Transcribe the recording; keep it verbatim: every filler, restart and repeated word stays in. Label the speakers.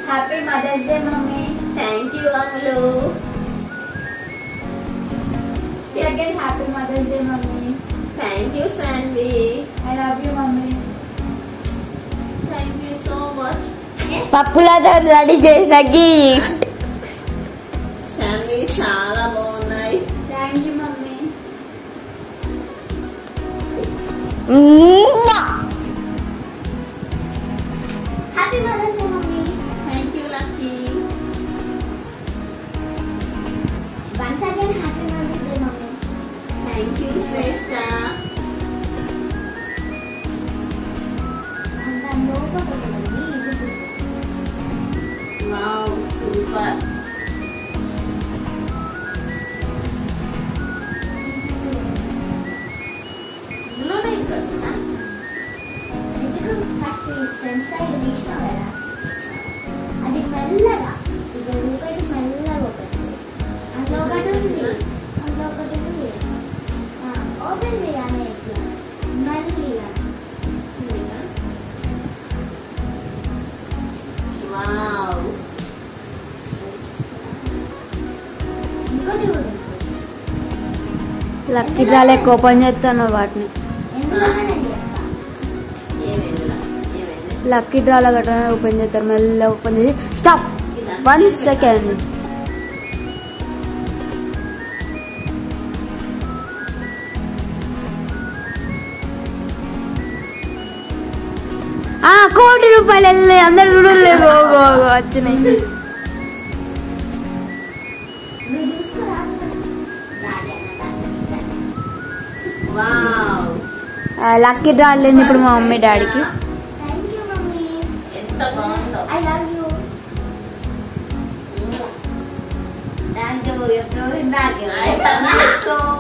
Speaker 1: Happy mother's day mummy.
Speaker 2: Thank you Ammulu.
Speaker 1: Second happy mother's day mummy.
Speaker 2: Thank you Saanvi.
Speaker 1: I love you mummy.
Speaker 2: Thank you so much.
Speaker 3: పప్పులతో ready చేసిన gift.
Speaker 2: Saanvi చాలా బాగున్నాయి.
Speaker 1: Thank you mummy. Happy mother's day mummy.
Speaker 2: Thank you Lucky.
Speaker 1: Once again happy mother's day mummy.
Speaker 2: Thank you Shreshtha.
Speaker 1: అంత లోపడుతుంది ఇది.
Speaker 2: Wow super. ఇందులోనే ఇంకా ఉందా?
Speaker 1: ఎందుకు ఫస్ట్ ఫ్రంట్ సైడ్ తీసినావు కదా, అది మెల్లగా ఇది ఒకటి మెల్లగా ఒకటి అందులో ఒకటి ఉంది, అందులో ఒకటి ఉంది. ఓపెన్ చేయాలి ఇట్లా మెల్లిగా.
Speaker 2: వావ్
Speaker 1: ఇంకోటి కూడా ఉంది.
Speaker 3: లక్కీ డ్రా లెక్క ఓపెన్ చేస్తాను వాటిని.
Speaker 1: ఎందుకంటే నేను చేస్తా.
Speaker 2: ఏమైందిలా ఏమైంది?
Speaker 3: లక్కీ డ్రాల గట్రా ఓపెన్ చేస్తారు. మెల్ల ఓపెన్ చేసి స్టాప్. One second. కోటి రూపాయలు వెళ్ళి అందరు చూడలేదు. వచ్చినాయి.
Speaker 1: నువ్వు చూసుకోరా. రాలే
Speaker 2: వావ్
Speaker 3: లక్కీ డ్రా వెళ్ళింది ఇప్పుడు మా మమ్మీ డాడీకి.
Speaker 1: Thank you mummy.
Speaker 2: ఎంత బాగుందో.
Speaker 1: I love you. Thank you.
Speaker 2: I love you so